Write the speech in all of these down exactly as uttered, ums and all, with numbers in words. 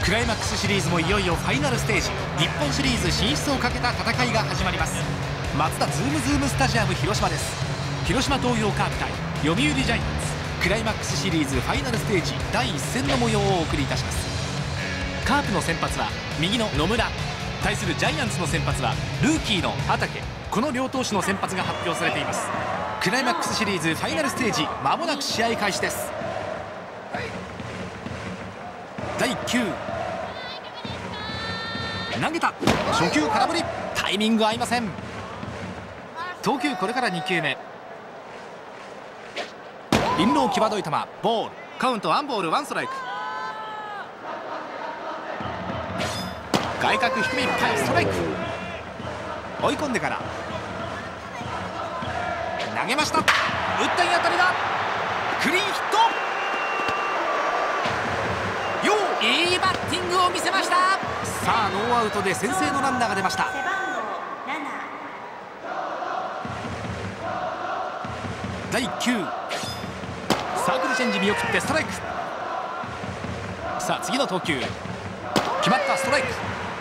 クライマックスシリーズもいよいよファイナルステージ、日本シリーズ進出をかけた戦いが始まります。マツダズームズームスタジアム広島です。広島東洋カープ対読売ジャイアンツ、クライマックスシリーズファイナルステージだいいっ戦の模様をお送りいたします。カープの先発は右の野村、対するジャイアンツの先発はルーキーの畠、この両投手の先発が発表されています。クライマックスシリーズファイナルステージ、まもなく試合開始です。だいいっ球、投げた、初球空振り、タイミング合いません。投球これからに球目、インロー際どい球、ボール、カウントワンボールワンストライク。外角低めいっぱい、ストライク。追い込んでから投げました。打ったいい当たりだ、クリーンヒット。よう、いいバッティングを見せました。さあノーアウトで先制のランナーが出ました。だいいっ球、サークルチェンジ見送ってストライク。さあ次の投球、決まった、ストライク。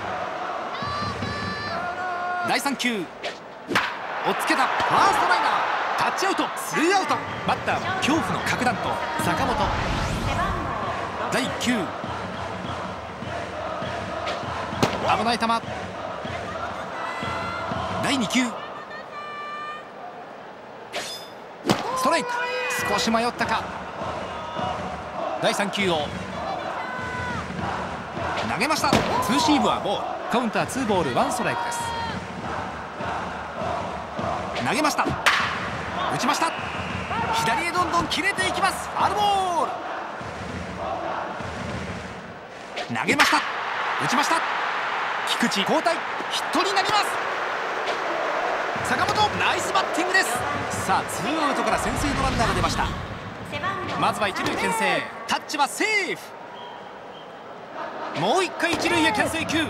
だいさん球、おっつけた、ファーストライナー、タッチアウト、スリーアウト。バッターは恐怖の核弾頭、坂本。だいいっ球、危ない球。だいに球、ストライク、少し迷ったか。だいさん球を投げました。ツーシームはボール、カウンターツーボールワンストライクです。投げました、打ちました、左へどんどん切れていきます。ファウルボール、投げました、打ちました、菊池交代、ヒットになります。坂本、ナイスバッティングです。さあツーアウトから先制のランナーが出ました。まずは一塁牽制、タッチはセーフ。もう一回一塁へ牽制球。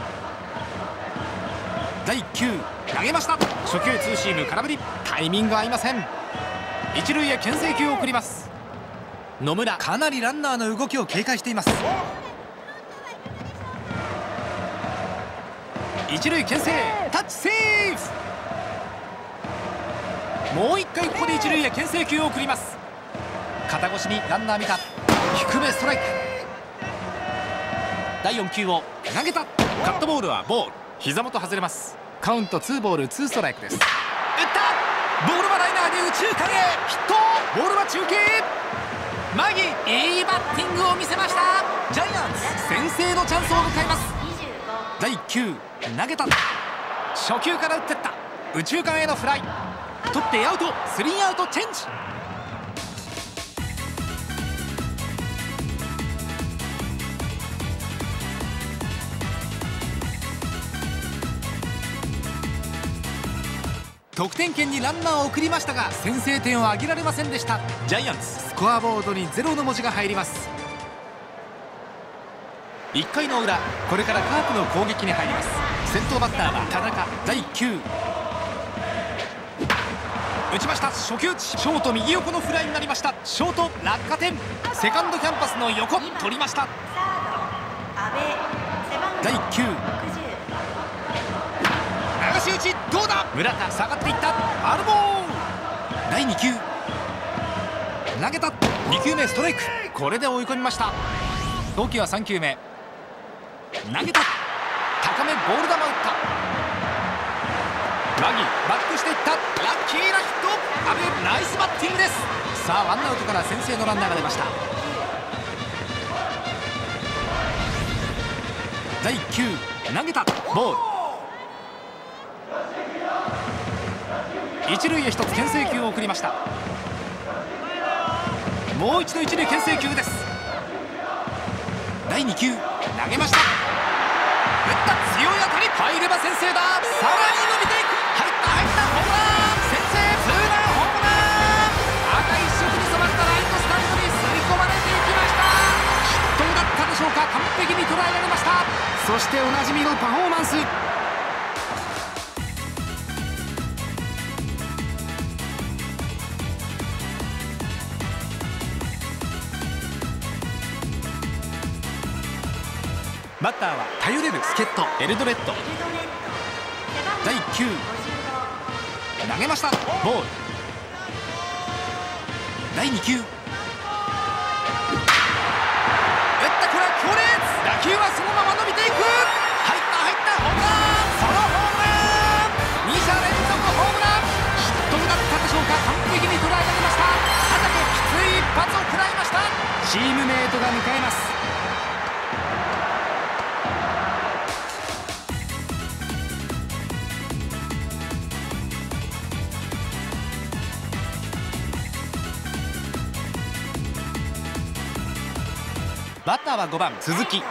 だいいっ球、投げました、初球ツーシーム空振り、タイミング合いません。一塁へ牽制球を送ります。野村、かなりランナーの動きを警戒しています。一塁牽制、タッチセーフ。もう一回ここで一塁へ牽制球を送ります。肩越しにランナー見た、低めストライク。だいよん球を投げた、カットボールはボール、膝元外れます。カウントツーボールツーストライクです。打った、ボールはライナーで右中間へヒット。ボールは中継、マギ、いいバッティングを見せました。ジャイアンツ先制のチャンスを迎えます。だいいっ球、投げた、初球から打ってった、右中間へのフライ、取ってアウト、スリーアウトチェンジ。得点圏にランナーを送りましたが先制点を挙げられませんでした。ジャイアンツスコアボードにゼロの文字が入ります。いっかいの裏、これからカープの攻撃に入ります。先頭バッターは田中。だいいっ球、打ちました、初球打ち、ショート右横のフライになりました。ショート落下点、セカンドキャンパスの横取りました。だいいっ球、流し打ち、どうだ、村田下がっていった、ファウルボール。だいに球、投げた、に球目ストライク、これで追い込みました。投球はさん球目、投げた、高めボール球打った、マギバックしていった、ラッキーなヒット、阿部ナイスバッティングです。さあワンアウトから先制のランナーが出ました。だいいっ球、投げた、ボール、一塁へ一つ牽制球を送りました。もう一度一塁牽制球です。だいに球、投げました、打った、強い当たり、入れば先制だ、さらに伸びていく、入った入った、ホームラン、先制ツーランホームラン、赤一色に染まったライトスタンドに吸い込まれていきました。ヒットだったでしょうか、完璧に捉えられました。そしておなじみのパフォーマンス。 バッターは頼れる助っ人エルドレッド。だいきゅう投げました。ボール。だいに球打った。これは強烈。打球はそのまま伸びていく。入った入った。ホームラン。ソロホームラン。に者連続ホームラン。ヒットになったでしょうか。完璧に捉えられました。畑きつい一発を食らいました。チームメートが迎えます。バッターはごばん鈴木。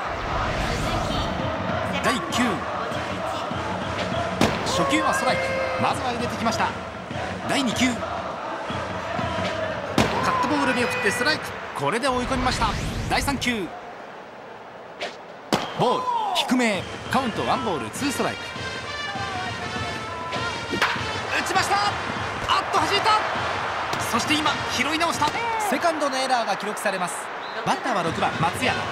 だいきゅう初球はストライク。まずは入れてきました。だいに球カットボール見送ってストライク。これで追い込みました。だいさん球ボール低め。カウントワンボールツーストライク。打ちました。あっと弾いた。そして今拾い直した。セカンドのエラーが記録されます。バッターはろくばん松山。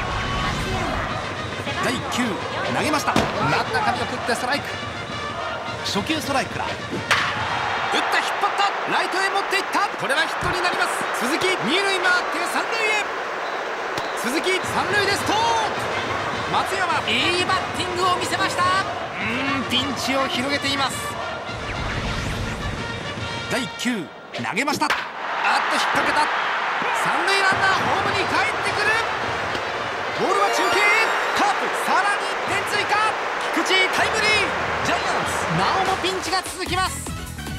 だいきゅう投げました。真ん中見送ってストライク。初球ストライクから打った。引っ張った。ライトへ持っていった。これはヒットになります。鈴木二塁回って三塁へ。鈴木三塁でストーン。松山いいバッティングを見せました。うーんピンチを広げています。だいきゅう投げました。あっと引っ掛けた。三塁ランナーホームに帰ってくる。ボールは中継。カープさらにいってん追加。菊池タイムリー。ジャイアンツなおもピンチが続きます。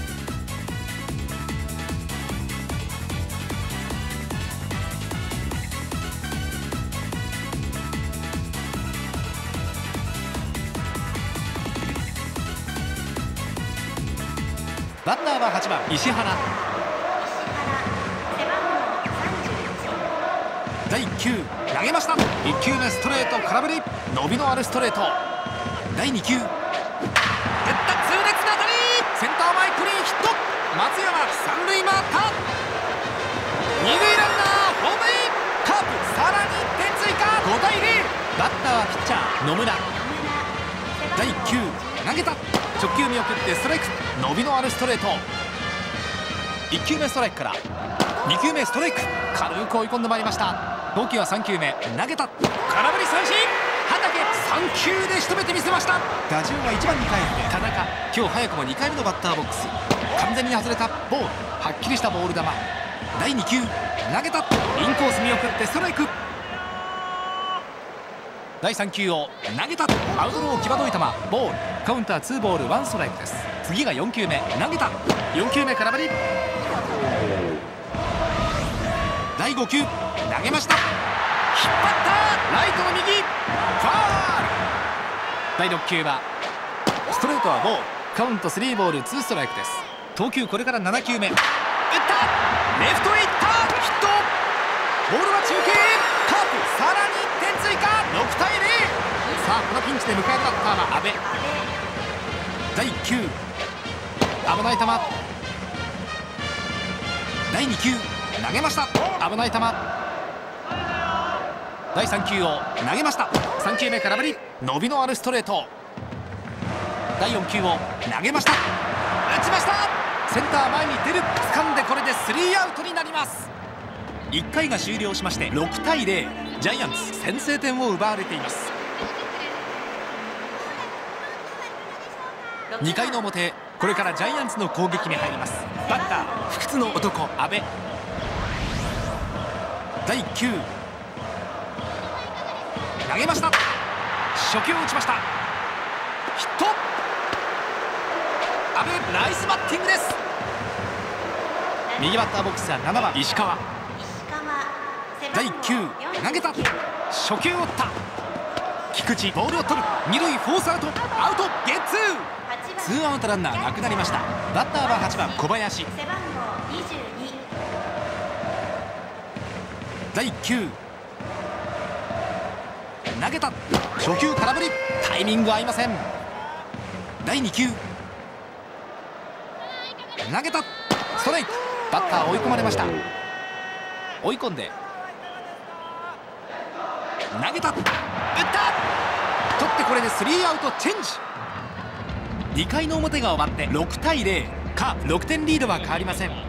バッターははちばん石原。だいきゅう投げました。いっ球目ストレート空振り。伸びのあるストレート。だいに球打った。痛烈な当たり。センター前クリーンヒット。松山三塁回った。二塁ランナーホームイン。カープさらにいってん追加。ごたいゼロ。バッターはピッチャー野村。だいきゅう投げた。直球見送ってストライク。伸びのあるストレート。いっ球目ストライクからに球目ストライク。軽く追い込んでまいりました。投球はさん球目投げた。空振り三振。畑さん球で仕留めてみせました。打順はいちばんに帰って田中。今日早くもにかいめのバッターボックス。完全に外れたボール。はっきりしたボール球。だいに球投げた。インコース見送ってストライク。だいさん球を投げた。アウトロー際どい球ボール。カウンターツーボールワンストライクです。次がよん球目投げた。よん球目空振り。だいご球投げました。引っ張ったライトの右ファール。だいろっ球はストレートはボール。カウントスリーボールツーストライクです。投球これからなな球目打った。レフトへ行った。ヒット。ボールは中継。カープさらにいってん追加。ろくたいゼロ。さあこのピンチで迎えたバッターは阿部。だいきゅう危ない球。だいに球投げました。危ない球。だいさん球を投げました。さん球目空振り。伸びのあるストレート。だいよん球を投げました。打ちました。センター前に出る。掴んでこれでスリーアウトになります。いっかいが終了しましてろくたいゼロ。ジャイアンツ先制点を奪われています。にかいの表、これからジャイアンツの攻撃に入ります。バッター不屈の男阿部。だいきゅう投げました。初球を打ちました。ヒット。阿部ナイスバッティングです。右バッターボックスはななばん石川。だいきゅう投げた。初球を打った。菊池ボールを取る。二塁フォースアウト。アウトゲッツー。ツーアウトランナーなくなりました。バッターははちばん小林。だいきゅう投げた。初球空振り。タイミング合いません。だいに球投げた。ストライク。バッター追い込まれました。追い込んで投げた。 った取って、これでスリーアウトチェンジ。にかいの表が終わってろくたいゼロ、カープろくてんリードは変わりません。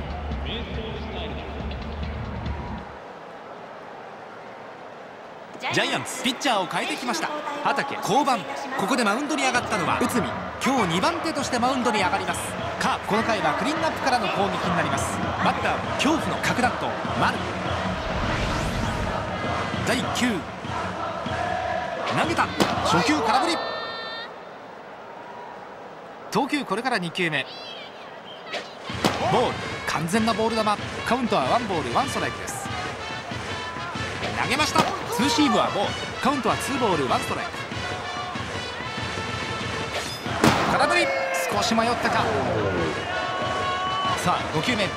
ジャイアンツピッチャーを変えてきました。畠降板。ここでマウンドに上がったのは内海。今日にばん手としてマウンドに上がります。カープこの回はクリーンアップからの攻撃になります。バッターは恐怖の核弾頭丸。だいいっ球投げた。初球空振り。投球これからに球目。ボール、完全なボール球。カウントはワンボールワンストライクです。投げました。ツーシームはボール。カウントはツーボールワンストライク。空振り。少し迷ったか。さあご球目。流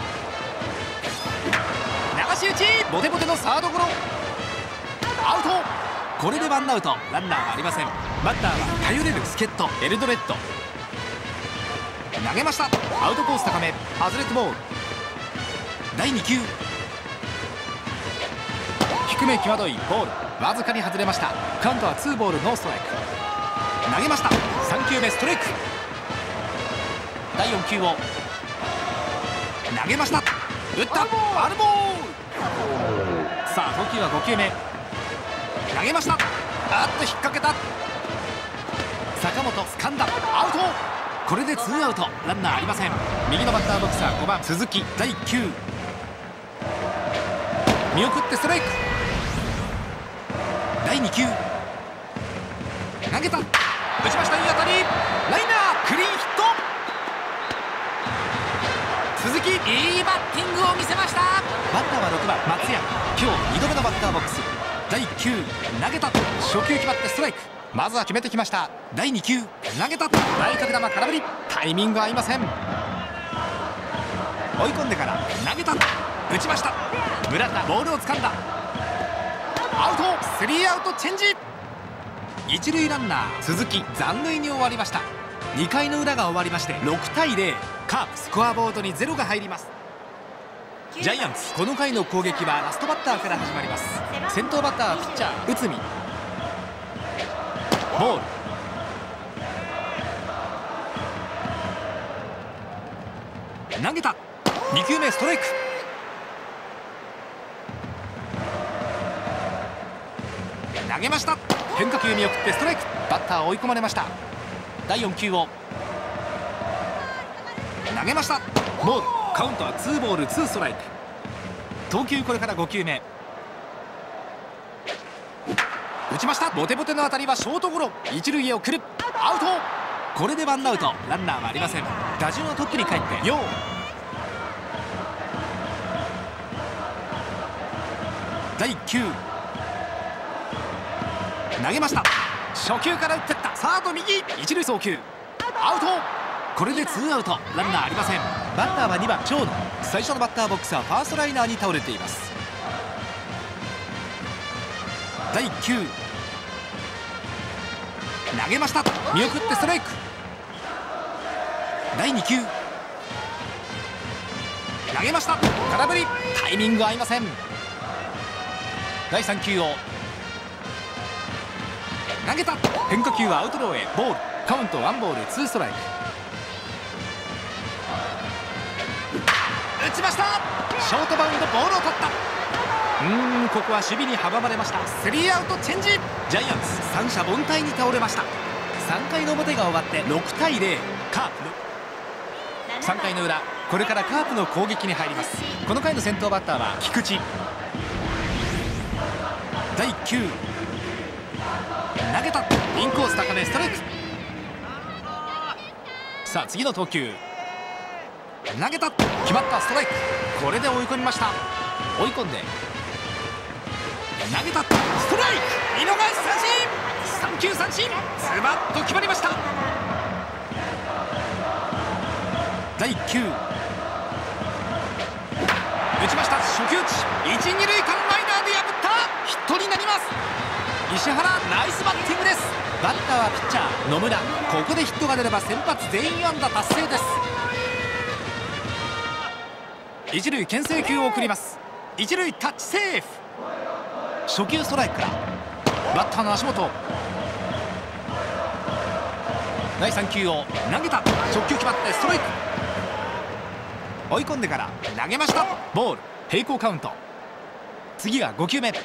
し打ち。ボテボテのサードゴロ。アウト。これでワンアウト。ランナーはありません。バッターは頼れる助っ人エルドレッド。投げました。アウトコース高め。外れてボール。だいに球低め際どいボール。わずかに外れました。カウントはツーボールノーストライク。投げました。さん球目ストライク。だいよん球を投げました。打った。ファウルボール。さあ投球はご球目。投げました。あっと引っ掛けた。坂本掴んだ。アウト。これでツーアウト。ランナーありません。右のバッターボックスはごばん鈴木。だいいっ球見送ってストライク。だいに球投げた。打ちました。いい当たり。ライナークリーンヒット。鈴木いいバッティングを見せました。バッターはろくばん松山。今日にどめのバッターボックス。だいいっ球投げた。初球決まってストライク。まずは決めてきました。だいに球投げた。内角球空振り。タイミング合いません。追い込んでから投げた。打ちました。村田ボールを掴んだ。アウト。スリーアウトチェンジ。一塁ランナー鈴木残塁に終わりました。にかいの裏が終わりましてろくたいゼロ。カープスコアボードにゼロが入ります。ジャイアンツこの回の攻撃はラストバッターから始まります。先頭バッターはピッチャー内海。ボール。投げた。に球目ストライク。投げました。変化球見送ってストライク。バッター追い込まれました。だいよん球を投げました。ボール。カウントはツーボールツーストライク。投球これからご球目。打ちました。ボテボテの当たりはショートゴロ。一塁へ送る。アウト。これでワンアウト。ランナーはありません。打順はトップに帰ってよう。だいいっ球投げました。初球から打ってった。サード右。一塁送球。アウト。これでツーアウト。ランナーありません。バッターはにばん長野。最初のバッターボックスはファーストライナーに倒れています。だいいっ球投げました。見送ってストライク。だいに球投げました。空振り。タイミング合いません。だいさん球を投げた。変化球はアウトローへボール。カウントワンボールツーストライク。打ちました。ショートバウンドボールを取った。うーんここは守備に阻まれました。スリーアウトチェンジ。ジャイアンツ三者凡退に倒れました。さんかいの表が終わってろくたいゼロ。カープ。さんかいの裏これからカープの攻撃に入ります。この回の先頭バッターは菊池。だいいっ球投げた。インコース高めストライク。さあ次の投球投げた。決まった。ストライク。これで追い込みました。追い込んで投げた。ストライク。見逃し三振。さん球三振。ズバッと決まりました。だいいっ球打ちました。初球打ち。一、二塁間ライナーで破ったヒットになります。石原ナイスバッティングです。バッターはピッチャー野村。ここでヒットが出れば先発全員安打達成です。一塁牽制球を送ります。一塁タッチセーフ。初球ストライクからバッターの足元。だいさん球を投げた。直球決まってストライク。追い込んでから投げました。ボール。平行カウント。次がご球目。打った。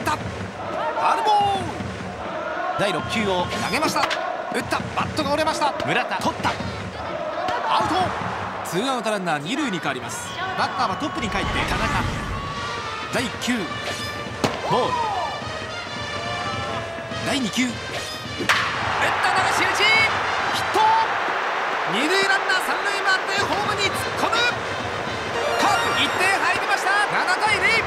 ファウルボール。だいろっ球を投げました。打った。バットが折れました。村田取った。アウト。ツーアウトランナー二塁に変わります。バッターはトップに帰って田中。だいいっ球ボール。だいに球打った。流し打ちヒット。二塁ランナー三塁回ってホームに突っ込む。カープいってん入りました。ななたいゼロ。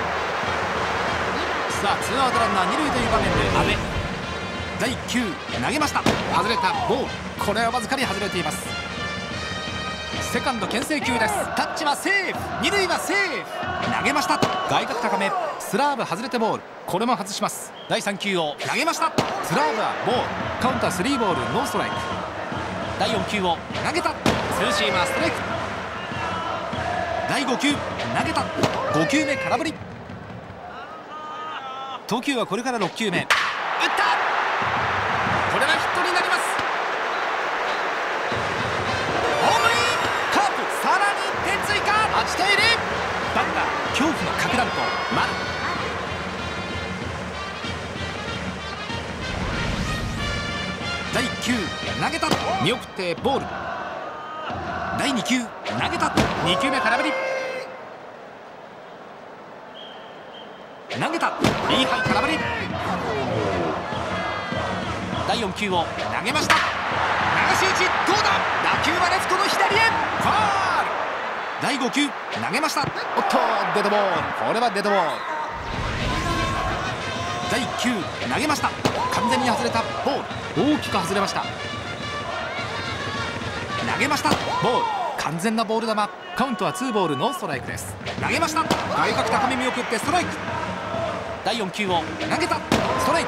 さあツーアウトランナー二塁という場面で阿部。だいいっ球投げました。外れた。ボール。これはわずかに外れています。セカンド牽制球です。タッチはセーフ。二塁はセーフ。投げました。外角高め。スラーブ外れてボール。これも外します。だいさん球を投げました。スラーブはボール。カウンタースリーボールノーストライク。だいよん球を投げた。ツーシーマーストライク。だいご球投げた。ご球目空振り。投球はこれからろっ球目。打った。これはヒットになります。ホームイン。カープさらにいってん追加。はちたいゼロ。バッター恐怖の核弾頭丸。だいいっ球投げた。見送ってボール。だいに球投げた。に球目空振り。投げた。いいハイ空振り。だいよん球を投げました。流し打ちどうだ。打球はレフトの左へ。ファール。だいご球投げました。おっとデッドボール。これはデッドボール。だいいっ球投げました。完全に外れた。ボール。大きく外れました。投げました。ボール。完全なボール球。カウントはツーボールノーストライクです。投げました。外角高め見送ってストライク。だいよん球を投げた。ストライク。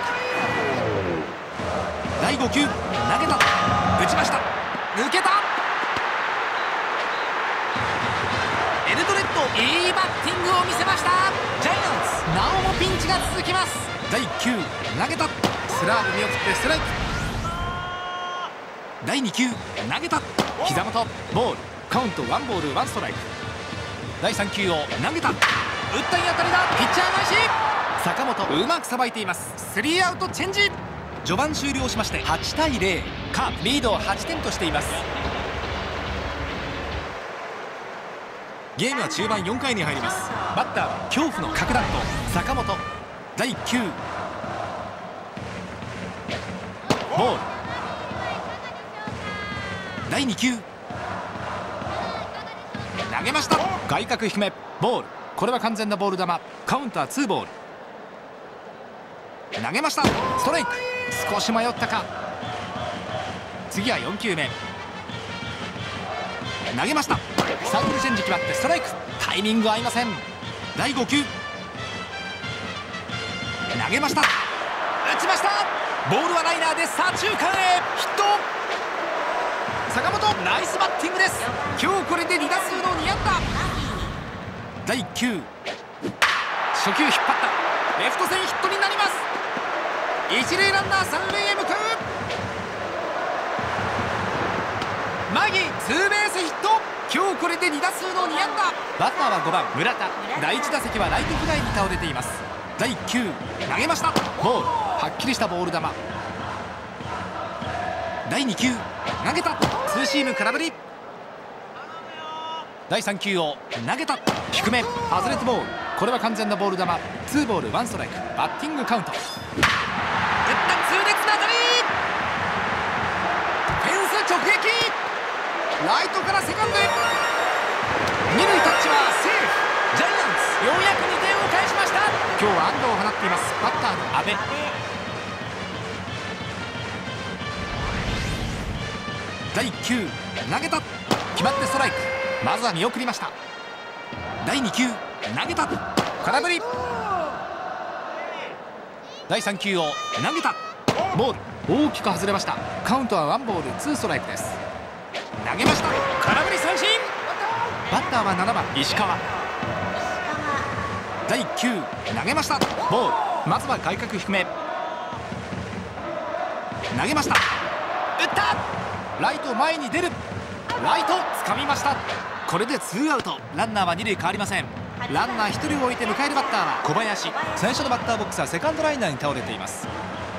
だいご球投げた。打ちました。抜けた。エルドレッドいいバッティングを見せました。ジャイアンツなおもピンチが続きます。だいいっ球投げた。スラーブ見送ってストライク。だいに球投げた。膝元ボール。カウントワンボールワンストライク。だいさん球を投げた。打ったいい当たりだ。ピッチャー返し。坂本うまくさばいています。スリーアウトチェンジ。序盤終了しましてはちたいゼロ。カープリードをはちてんとしています。ゲームは中盤よん回に入ります。バッターは恐怖の核弾頭坂本。だいいっ球ボール。だいに球投げました。外角低めボール。これは完全なボール球。カウンターツーボール。投げました。ストライク。少し迷ったか。次はよん球目投げました。サークルチェンジ決まってストライク。タイミング合いません。だいご球投げました。打ちました。ボールはライナーで左中間へヒット。坂本ナイスバッティングです。今日これでに打数のに安打。だいいっ球初球引っ張った。レフト線ヒットになります。一塁ランナー三塁へ向かう。マギツーベースヒット。今日これでに打数のに安打。バッターはごばん村田。だいいち打席はライトフライに倒れています。だいいっ球投げました。ボール。はっきりしたボール球。だいに球投げた。ツーシーム空振り。だいさん球を投げた。低め外れてボール。これは完全なボール球。ツーボールワンストライク。バッティングカウント。打った痛烈な当たり。フェンス直撃。ライトからセカンドへ。二塁タッチはセーフ。ジャイアンツようやくにてんを返しました。今日は安打を放っています。バッターの阿部。だいいっ球投げた。決まってストライク。まずは見送りました。だいに球投げた。空振り。だいさん球を投げた。ボール。大きく外れました。カウントはワンボールツーストライクです。投げました。空振り三振。バッターはななばん石川。だいいっ球投げました。ボール。 まずは外角低め、投げました。打った。ライト前に出る。ライト掴みました。これでツーアウト、ランナーはに塁変わりません。ランナーひとりを置いて迎えるバッターは小林。最初のバッターボックスはセカンドライナーに倒れています。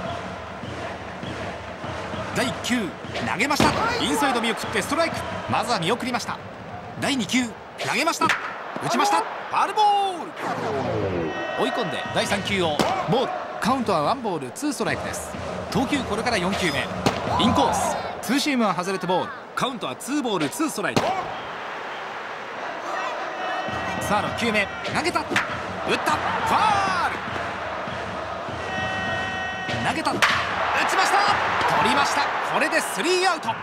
だいいっ球投げました。インサイド見送ってストライク。まずは見送りました。だいに球投げました。打ちました。ファウルボール。追い込んでだいさん球をボール。カウントはワンボールツーストライクです。投球これからよん球目、インコースツーシームは外れてボール。カウントはツーボールツーストライク。さあろっ球目投げた。打った。ファウル。投げた。打ちました。取りました。これでスリーアウト。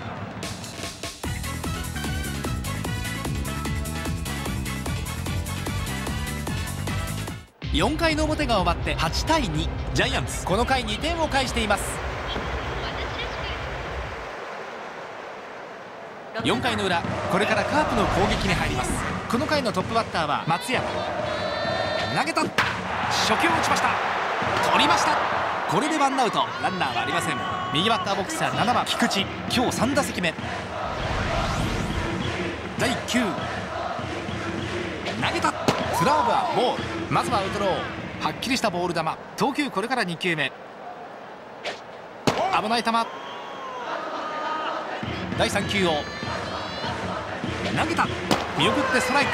よん回の表が終わってはちたいに、ジャイアンツこの回にてんを返しています。よん回の裏、これからカープの攻撃に入ります。この回のトップバッターは松山。投げた。初球を打ちました。取りました。これでワンアウト、ランナーはありません。右バッターボックスはななばん菊池。今日さん打席目。だいいっ球投げた。スラーブはボール。まずはアウトロー。はっきりしたボール球。投球これからに球目。危ない球。だいさん球を投げた。見送ってストライク。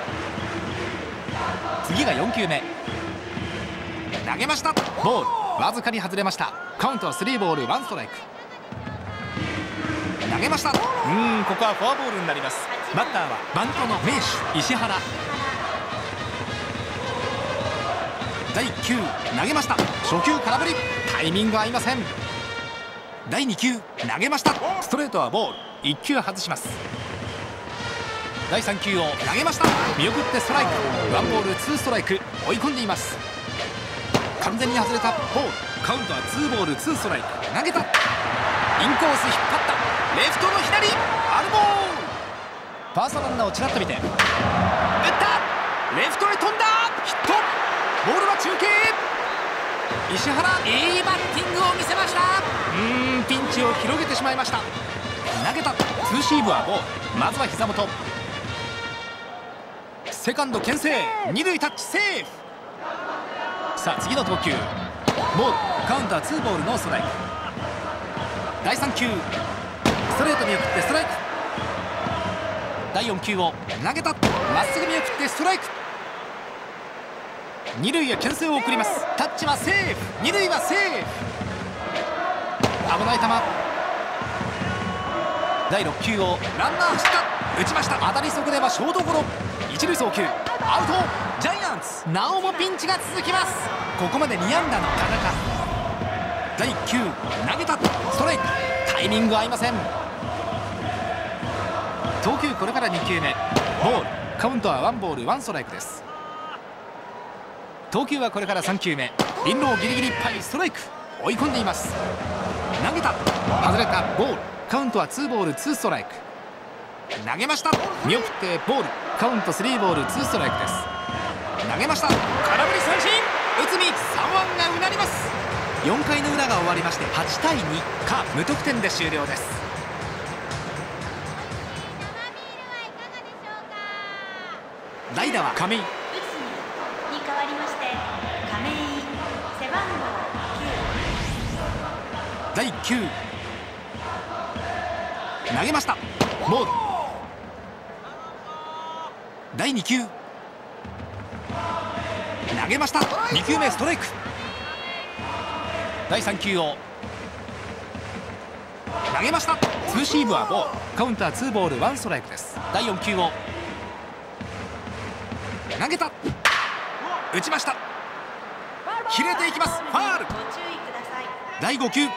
次がよん球目。投げました。ボール。わずかに外れました。カウントはスリーボールワンストライク。投げました。うーんここはフォアボールになります。バッターはバントの名手石原。だいいっ球投げました。初球空振り。タイミング合いません。だいに球投げました。ストレートはボール。いっ球外します。だいさん球を投げました。見送ってストライク。ワンボールツーストライク。追い込んでいます。完全に外れたボール。カウントはツーボールツーストライク。投げた。インコース引っ張った。レフトの左。ファウルボール。ファーストランナーをちらっと見て打った。レフトへ飛んだ。ヒット。ボールは中継。石原いいバッティングを見せました。うーんピンチを広げてしまいました。投げた。ツーシームはボール。まずは膝元。セカンド牽制。二塁タッチセーフ。さあ次の投球ボール。カウンターツーボールノーストライク。だいさん球ストレート見送ってストライク。だいよん球を投げた。まっすぐ見送ってストライク。二塁へ牽制を送ります。タッチはセーフ。二塁はセーフ。危ない球。だいろっ球をランナー走った。打ちました。当たり損ねはショートゴロ。一塁送球アウト。ジャイアンツなおもピンチが続きます。ここまでに安打の田中。だいいっ球投げた。ストライク。タイミング合いません。投球これからに球目ボール。カウントはワンボールワンストライクです。投球はこれからさん球目。インローギリギリいっぱいストライク。追い込んでいます。投げた。外れたボール。カウントはツーボールツーストライク。投げました。見送ってボール。カウントスリーボールツーストライクです。投げました。空振り三振。内海さんわんがうなります。よん回の裏が終わりましてはちたいに。カープ無得点で終了です。代打は亀井。だいいっ球投げました。ボール。だいに球投げました。に球目ストライク。だいさん球を投げました。ツーシームはボール。カウンターツーボールワンストライクです。だいよん球を投げた。打ちました。切れていきます。ファール。だいご球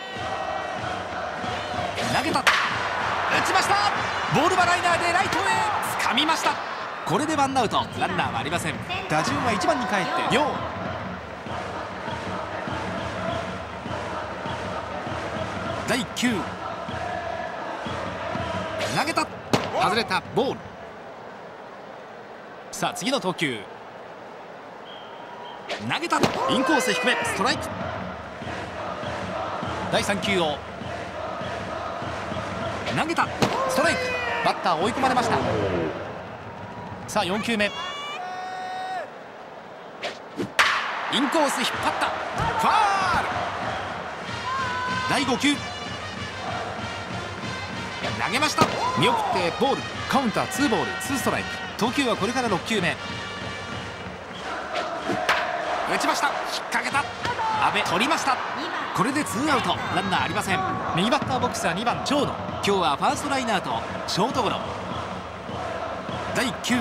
投げた。打ちました。ボールはライナーでライトへ掴みました。これでワンアウト、ランナーはありません。打順はいちばんに帰って陽。だいいっ球投げた。外れたボール。さあ次の投球投げた。インコース低めストライク。だいさん球を投げた。ストライク。バッター追い込まれました。さあよん球目、インコース引っ張った。ファール。だいご球投げました。見送ってボール。カウンターツーボールツーストライク。投球はこれからろく球目。打ちました。引っ掛けた。阿部取りました。これでツーアウト、ランナーありません。右バッターボックスはにばん長野。今日はファーストライナーとショートゴロ。だいいっ球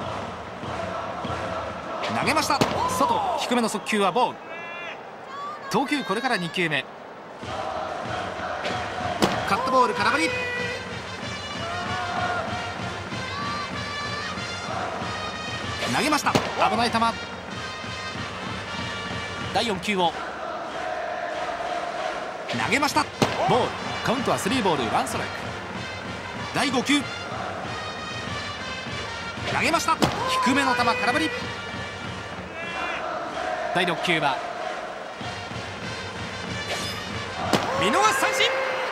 投げました。外低めの速球はボール。投球これからに球目。カットボール空振り。投げました。危ない球。だいよん球を投げました。ボール。カウントはスリーボールワンストライク。だいご球投げました。低めの球空振り。だいろく球は見逃し三振。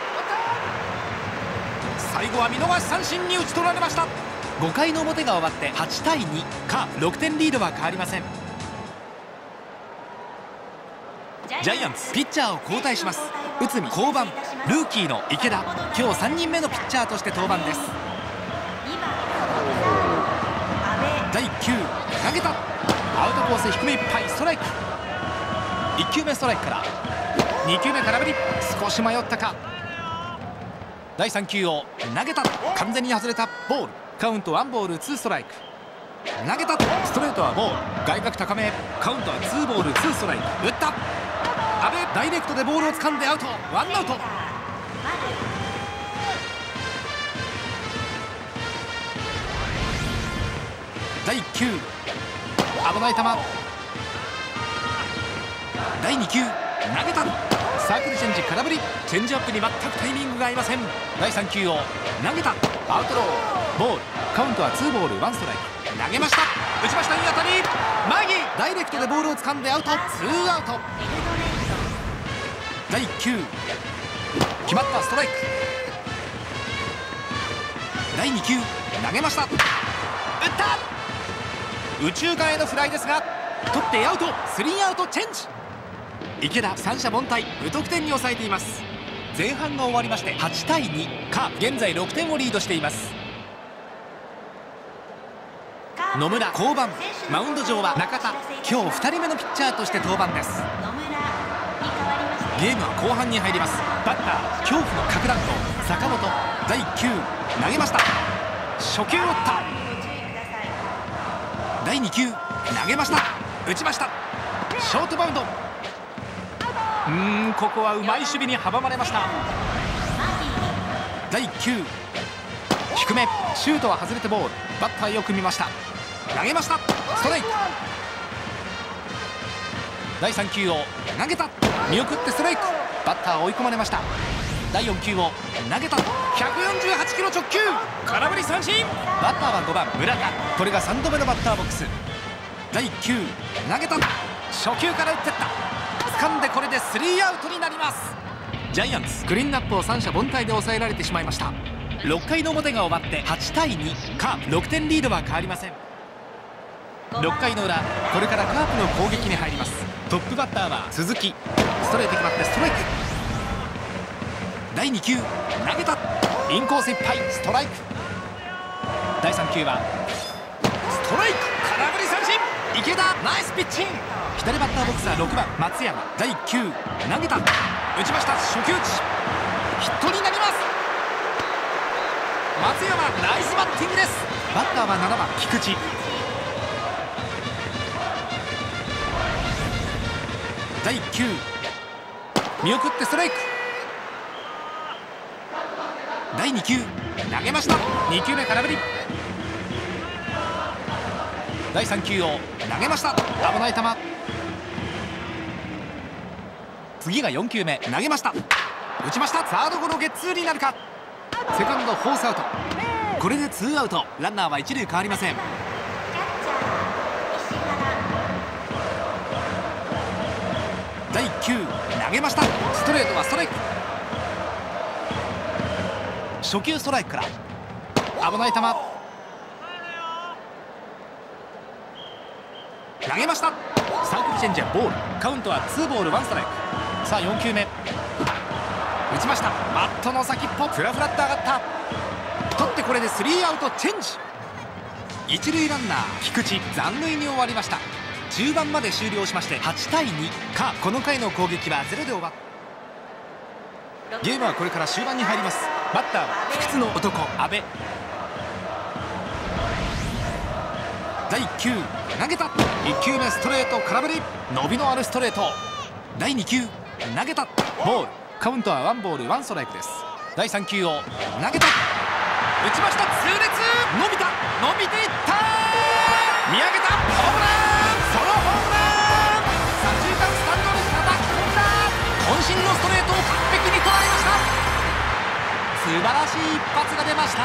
最後は見逃し三振に打ち取られました。ごかいの表が終わってはちたいに。カープろくてんリードは変わりません。ジャイアンツピッチャーを交代します。内海降板。ルーキーの池田今日さんにんめのピッチャーとして登板です。だいいっ球投げた。アウトコース低めいっぱいストライク。いっ球目ストライクからに球目空振り。少し迷ったか。だいさん球を投げた。完全に外れた。ボール。カウントワンボールツーストライク。投げた。ストレートはボール。外角高め。カウントはツーボールツーストライク。打った。阿部ダイレクトでボールを掴んでアウト。ワンアウト。だいいっ球危ない球。だいに球投げた。サークルチェンジ空振り。チェンジアップに全くタイミングが合いません。だいさん球を投げた。アウトローボール。カウントはツーボールワンストライク。投げました。打ちました。いい当たり。マギーダイレクトでボールを掴んでアウト。ツーアウト。だいいっ球決まった。ストライク。だいに球投げました。打った。右中間へのフライですが取ってアウト。スリーアウトチェンジ。池田三者凡退無得点に抑えています。前半が終わりましてはちたいに。カープ現在ろくてんをリードしています。野村降板。マウンド上は中田今日ふたりめのピッチャーとして登板です。ゲームは後半に入ります。バッター恐怖の核弾頭坂本。だいいっ球投げました。初球を打った。だいに球投げました。打ちました。ショートバウンド。うーんここはうまい守備に阻まれました。だいいっ球低めシュートは外れてボール。バッターよく見ました。投げました。ストライク。だいさん球を投げた。見送ってストライク。バッター追い込まれました。だいよん球を投げた。ひゃくよんじゅうはちキロ直球空振り三振。バッターはごばん村田。これがさんどめのバッターボックス。だいいっ球投げた。初球から打ってった掴んでこれでスリーアウトになります。ジャイアンツクリーンナップを三者凡退で抑えられてしまいました。ろっかいの表が終わってはちたいに。カープろくてんリードは変わりません。ろっかいの裏これからカープの攻撃に入ります。トップバッターは鈴木。ストレート決まってストライク。だいに球投げた。インコースいっぱいストライク。だいさん球はストライク空振り三振。池田ナイスピッチング。左バッターボックスはろくばん松山。だいいっ球投げた。打ちました。初球打ちヒットになります。松山ナイスバッティングです。バッターはななばん菊池。だいいっ球見送ってストライク。だいに球投げました。に球目空振り。だいさん球を投げました。危ない球。次がよん球目投げました。打ちました。サードゴロゲッツーになるか。セカンドフォースアウト。これでツーアウト。ランナーは一塁変わりません。 げました。ストレートはストライク。初球ストライクから危ない球投げました。サークルチェンジャーボール。カウントはツーボールワンストライク。さあよん球目打ちました。バットの先っぽフラフラっと上がった。取ってこれでスリーアウトチェンジ。一塁ランナー菊池残塁に終わりました。中盤まで終了しましてはちたいにか。この回の攻撃はゼロで終わった。ゲームはこれから終盤に入ります。バッターは不屈の男阿部。だいいっ球投げた。いっ球目ストレート空振り。伸びのあるストレート。だいに球投げたボール。カウントはワンボールワンストライクです。だいさん球を投げた打ちました。痛烈伸びた伸びていった。見上げたホームラン。ソロホームラン。左中間スタンドに叩き込んだ。渾身のストレートを完璧に捉えました。素晴らしい一発が出ました。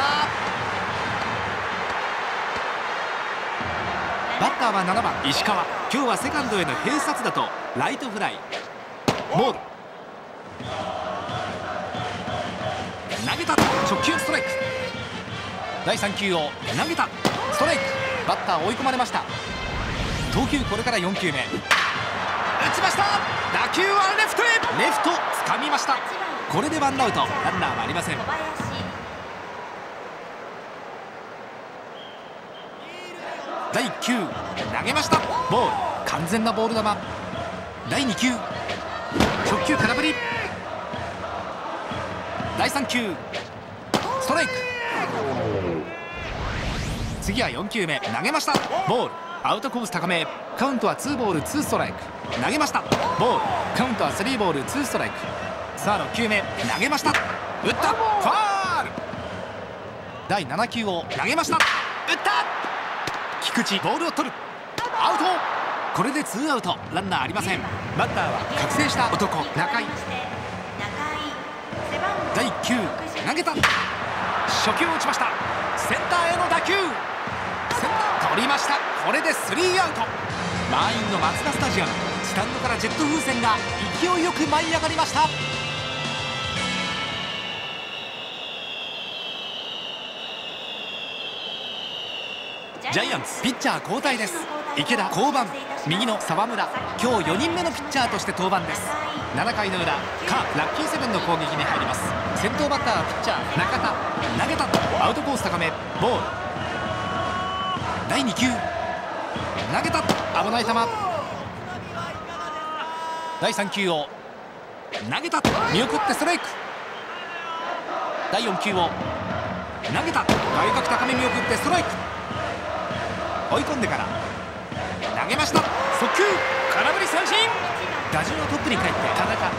バッターはななばん石川。今日はセカンドへの併殺打とライトフライ。ボール投げた直球ストライク。だいさん球を投げたストライク。バッター追い込まれました。投球これからよん球目打ちました。打球はレフトへ。レフト掴みました。これでワンアウトランナーはありません。だいいっ球投げました。ボール完全なボール球。だいに球直球空振り。だいさん球ストライク。次はよん球目投げました。ボールアウトコース高め。カウントはツーボールツーストライク。投げましたボールカウントはスリーボールツーストライク。さあろっ球目投げました。打ったファール。だいなな球を投げました。打った菊池ボールを取るアウト。これでツーアウトランナーありません。バッターは覚醒した男中井。だいいっ球投げた初球を打ちました。センターへの打球センター取りました。これでスリーアウト。満員のマツダスタジアム。スタンドからジェット風船が勢いよく舞い上がりました。ジャイアンツピッチャー交代です。池田降板。右の沢村今日よにんめのピッチャーとして登板です。ななかいの裏カープラッキーセブンの攻撃に入ります。先頭バッターはピッチャー中田。投げたアウトコース高めボール。だいに球投げた危ない球。だいさん球を投げた見送ってストライク。だいよん球を投げた外角高め見送ってストライク。追い込んでから投げました。速球空振り三振。打順のトップに帰って田中。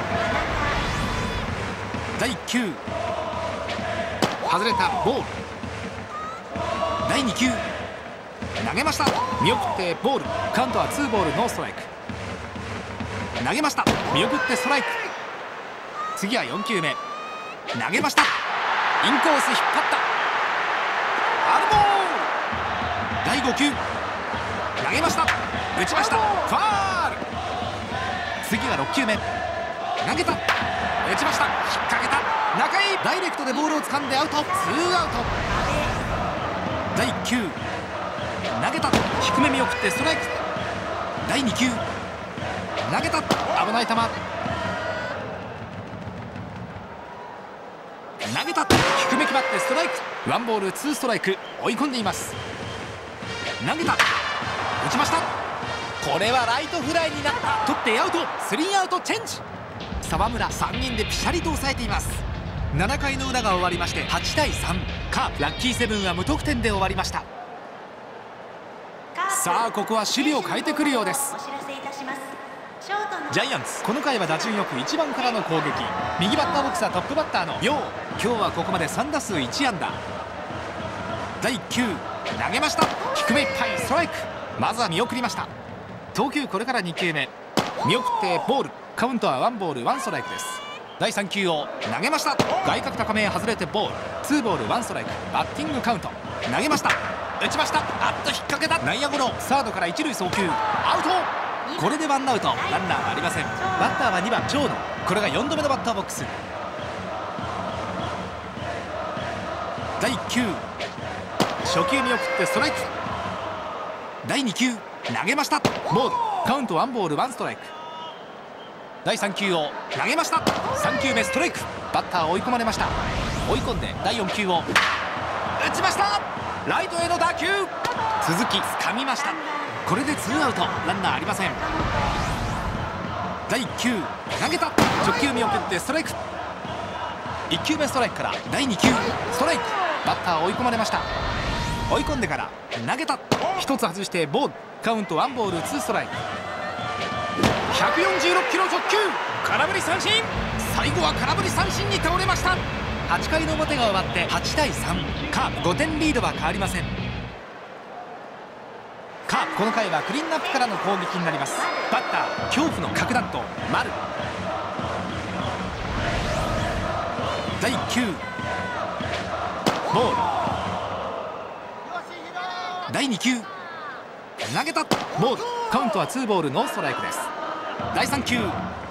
だいいっ球外れたボール。だいに球投げました見送ってボール。カウントはツーボールノーストライク。投げました見送ってストライク。次はよん球目投げました。インコース引っ張ったファウルボール。だいご球投げました打ちましたファール。次はろっ球目投げた打ちました引っ掛けた中井。ダイレクトでボールを掴んでアウトツーアウト。だいいっ球投げた低め見送ってストライク。だいに球投げた危ない球投げた低め決まってストライク。ワンボールツーストライク追い込んでいます。投げた打ちました。これはライトフライになった。取ってアウトスリーアウトチェンジ。沢村さんにんでピシャリと抑えています。ななかいの裏が終わりましてはちたいさん。カープラッキーセブンは無得点で終わりました。さあここは守備を変えてくるようです。ジャイアンツこの回は打順よくいちばんからの攻撃。右バッターボックスはトップバッターの陽。今日はここまでさん打数いち安打。だいいっ球投げました低めいっぱいストライク。まずは見送りました。投球これからに球目見送ってボール。カウントはワンボールワンストライクです。だいさん球を投げました。外角高めへ外れてボール。ツーボールワンストライク。バッティングカウント投げました打ちました。あっと引っ掛けた内野ゴロ。サードから一塁送球アウト。これでワンアウトランナーはありません。バッターはにばん長野。 これがよんどめのバッターボックス。だいいっ球、初球見送ってストライク。だいに球、投げました。ボール。カウントワンボールワンストライク。だいさん球を投げました。さん球目ストライク。バッター追い込まれました。追い込んでだいよん球を打ちました。ライトへの打球、続き掴みました。これでツーアウト、ランナーありません。だいいっ球、投げた。直球見送ってストライク。いっ球目ストライクからだいに球ストライク。バッター追い込まれました。追い込んでから投げた。ひとつ外してボール。カウントワンボールツーストライク。ひゃくよんじゅうろっキロ直球、空振り三振。最後は空振り三振に倒れました。はち回の表が終わってはちたいさん。カープごてんリードは変わりません。カープこの回はクリーンナップからの攻撃になります。バッター恐怖の核弾頭丸。だいいっ球、ボール。だいに球、投げた。ボール。カウントはツーボールノーストライクです。だいさん球、打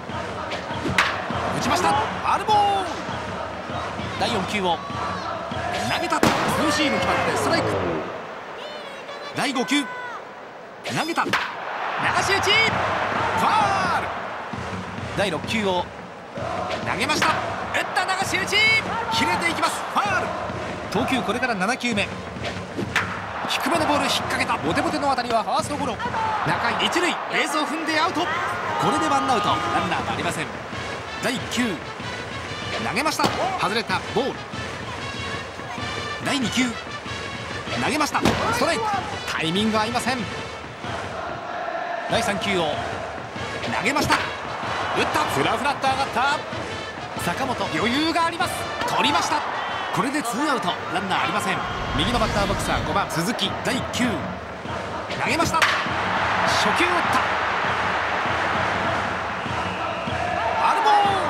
ちました。ファウルボール。だいよん球を投げた。ツーシーム決まってストライク。だいご球、投げた。流し打ち、ファウル。だいろっ球を投げました。打った流し打ち、切れていきます。ファウル。投球これからなな球目。低めのボール引っ掛けた。ボテボテの当たりはファーストゴロ。中井一塁、ベースを踏んでアウト。これでワンアウト、ランナーがありません。だいいっ球、投げました。外れた。ボール。だいに球、投げました。ストライク。タイミング合いません。だいさん球を投げました。打った。フラフラっと上がった。坂本余裕があります。取りました。これでツーアウト、ランナーありません。右のバッターボックスはごばん鈴木。だいいっ球、投げました。初球打った。ファウルボ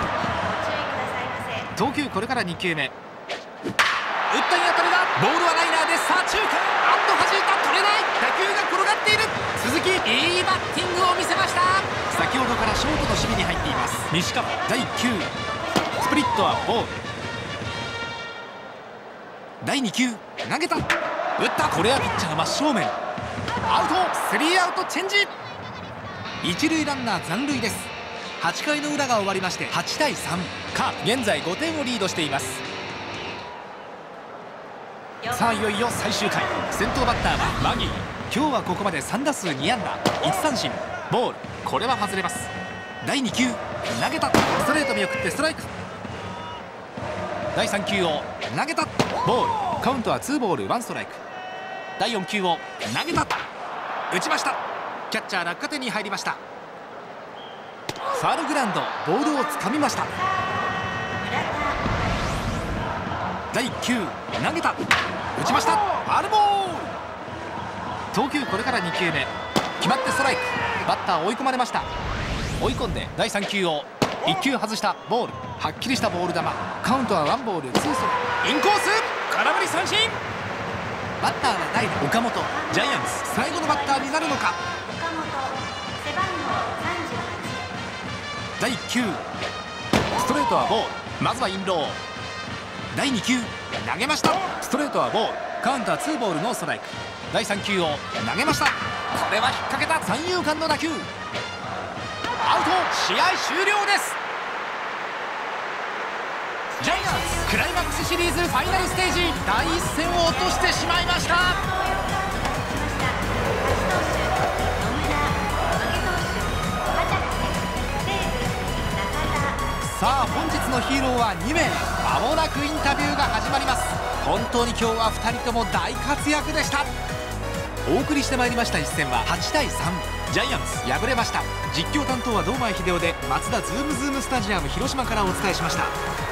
ール。投球これからに球目。打ったに当たりだ。ボールはライナーで左中間。あっと弾いた。取れない。打球が転がっている。鈴木いいバッティングを見せました。先ほどからショートの守備に入っています西川。だいいっ球、スプリットはボール。だいに球、投げた。打った。これはピッチャー真正面。アウト。スリーアウトチェンジ。一塁ランナー残塁です。はち回の裏が終わりましてはちたいさん。カープ現在ごてんをリードしています。さあいよいよ最終回。先頭バッターはマギー。今日はここまでさん打数に安打いち三振。ボール。これは外れます。だいに球、投げた。ストレート見送ってストライク。だいさん球を投げた。ボール。カウントはツーボールワンストライク。だいよん球を投げた。打ちました。キャッチャー落下点に入りました。ファウルグラウンド、ボールをつかみました。だいいっ球、投げた。打ちました。ファウルボール。投球これからに球目。決まってストライク。バッター追い込まれました。追い込んでだいさん球をいっ球外した。ボール。はっきりしたボール球。カウントはワンボールツーストライク。インコース、空振り三振。バッターは代打岡本。ジャイアンツ最後のバッターになるのか。だいいっ球、ストレートはボール。まずはインロー。だいに球、投げました。ストレートはボール。カウントはツーボールノーストライク。だいさん球を投げました。これは引っ掛けた。三遊間の打球。アウト。試合終了です。ジャイアンツクライマックスシリーズファイナルステージだいいっ戦を落としてしまいました。さあ本日のヒーローはに名。まもなくインタビューが始まります。本当に今日はふたりとも大活躍でした。お送りしてまいりました一戦ははちたいさん。ジャイアンツ敗れました。実況担当は堂前秀夫で、松田ズームズームスタジアム広島からお伝えしました。